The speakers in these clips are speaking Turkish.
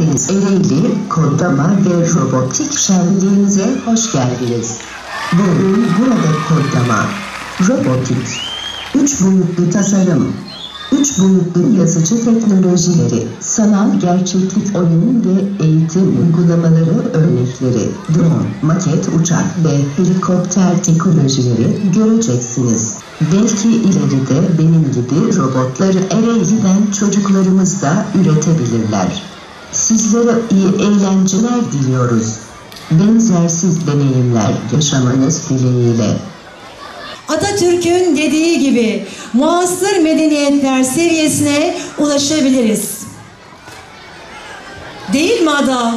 geldiniz. Ereğli Kodlama ve Robotik Şenliğimize hoş geldiniz. Bugün burada kodlama, robotik, 3 boyutlu tasarım, 3 boyutlu yazıcı teknolojileri, sanal gerçeklik oyun ve eğitim uygulamaları örnekleri, drone, maket uçak ve helikopter teknolojileri göreceksiniz. Belki ileride benim gibi robotları Ereğli'den çocuklarımız da üretebilirler. Sizlere iyi eğlenceler diliyoruz. Benzersiz deneyimler yaşamanız dileğiyle. Atatürk'ün dediği gibi muasır medeniyetler seviyesine ulaşabiliriz. Değil mi Ada?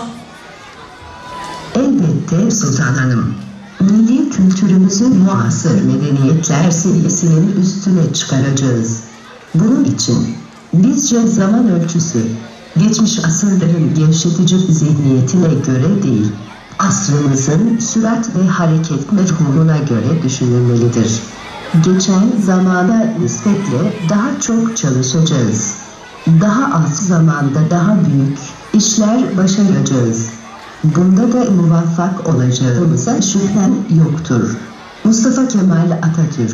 Elbette Sultan Hanım. Milli kültürümüzü muasır medeniyetler seviyesinin üstüne çıkaracağız. Bunun için bizce zaman ölçüsü, geçmiş asırların gevşetici zihniyetine göre değil, asrımızın sürat ve hareket mefhumuna göre düşünülmelidir. Geçen zamana nispetle daha çok çalışacağız. Daha az zamanda daha büyük işler başaracağız. Bunda da muvaffak olacağımıza şüphem yoktur. Mustafa Kemal Atatürk.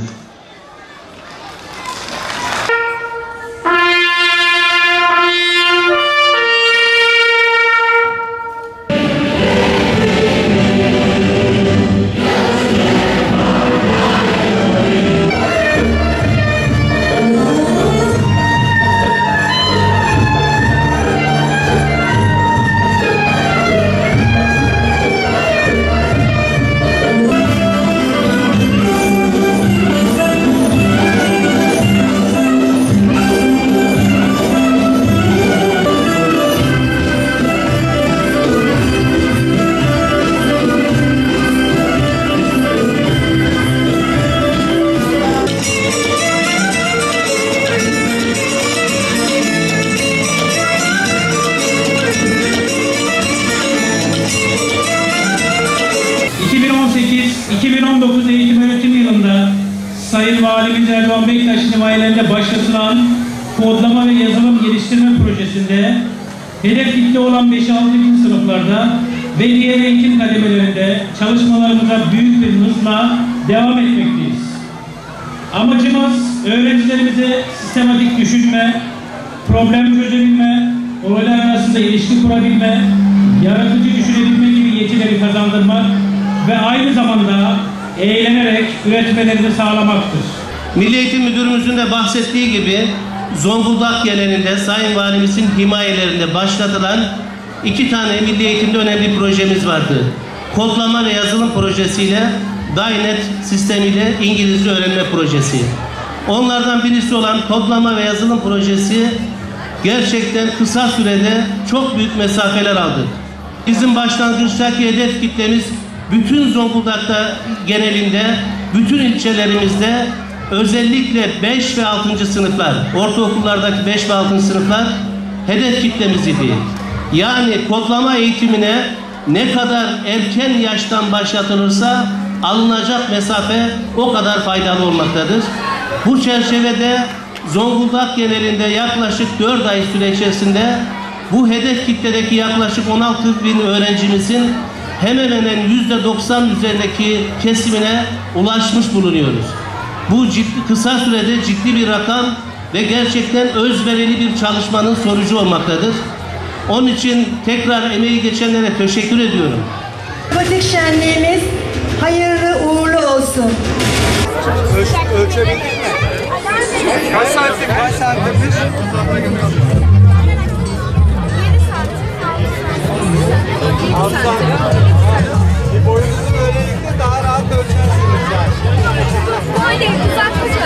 Sayın Valimiz Erdoğan Bektaş'ın himayelerinde başlatılan kodlama ve yazılım geliştirme projesinde hedef kitle olan 5-6 bin sınıflarda ve diğer eğitim kademelerinde çalışmalarımıza büyük bir hızla devam etmekteyiz. Amacımız öğrencilerimize sistematik düşünme, problem çözebilme, olaylar arasında ilişki kurabilme, yaratıcı düşünebilme gibi yetileri kazandırmak ve aynı zamanda eğlenerek üretmelerini sağlamaktır. Milli Eğitim Müdürümüzün de bahsettiği gibi Zonguldak genelinde Sayın Valimizin himayelerinde başlatılan 2 tane milli eğitimde önemli projemiz vardı. Kodlama ve yazılım projesiyle Dynet sistemiyle İngilizce öğrenme projesi. Onlardan birisi olan kodlama ve yazılım projesi gerçekten kısa sürede çok büyük mesafeler aldı. Bizim başlangıçtaki hedef kitlemiz bütün Zonguldak'ta genelinde, bütün ilçelerimizde özellikle 5 ve 6. sınıflar, ortaokullardaki 5 ve 6. sınıflar hedef kitlemiz idi. Yani kodlama eğitimine ne kadar erken yaştan başlatılırsa alınacak mesafe o kadar faydalı olmaktadır. Bu çerçevede Zonguldak genelinde yaklaşık 4 ay süre içerisinde bu hedef kitledeki yaklaşık 16 bin öğrencimizin hemen hemen %90 üzerindeki kesimine ulaşmış bulunuyoruz. Bu kısa sürede ciddi bir rakam ve gerçekten özverili bir çalışmanın sonucu olmaktadır. Onun için tekrar emeği geçenlere teşekkür ediyorum. Robotik şenliğimiz hayırlı uğurlu olsun. Ölçebildin mi? Kaç santim? Kaç santim? 7 santim. 6 santim. Boyunuzu böylelikle daha rahat ölçersiniz yani. Böyle uzaklık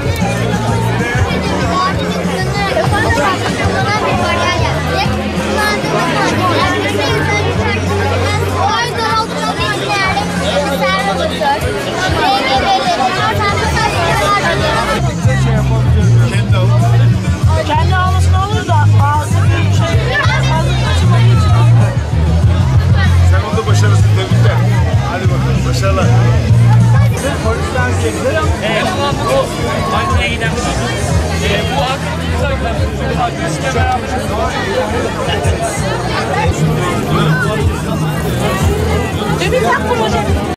kendi almasını alır da bazı şeyler fazla kaçırmadığı için. Sen onda başarısın tebrikler. Hadi bakalım başarılar. Polisten çektiler. Evet. O Ankara'ya giden bu akıllı agresifle beraber